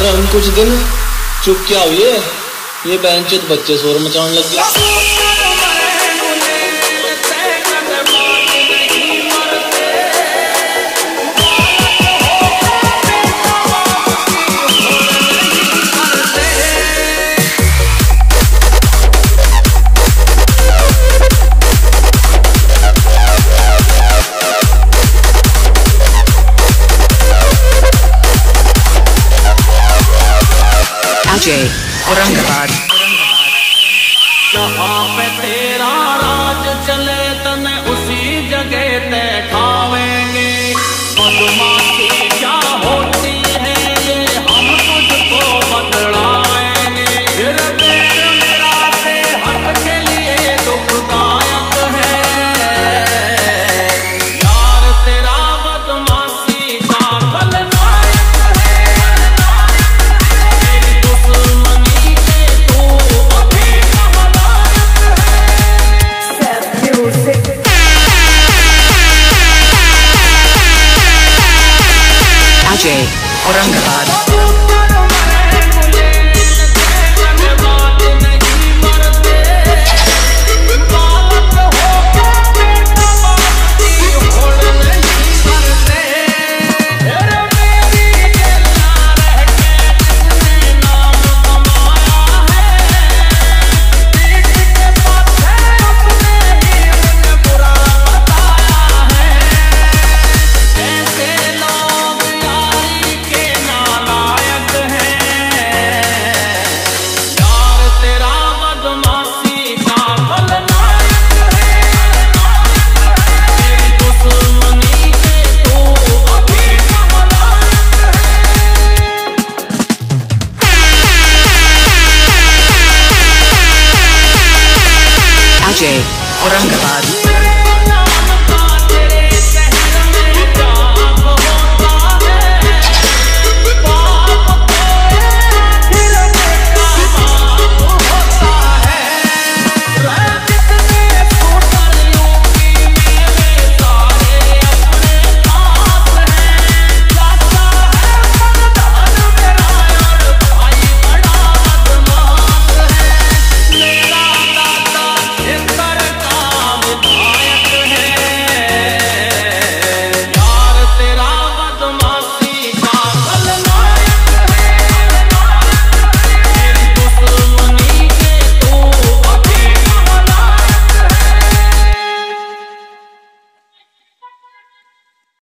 हम कुछ दिन चुप क्या हुई है, ये बेंचत बच्चे शोर मचाने लग गए। औरंगाबाद जहाँ पे तेरा राज चले तने उसी जगह ते ठावेंगे। बदमाशी क्या होती है ये हम तुझको बतलाएंगे। फिर मेरा से हट के लिए दुखदायक है यार तेरा बदमाशी का खलनायक है। मेरी दुश्मनी के तू अभी औरंगाबाद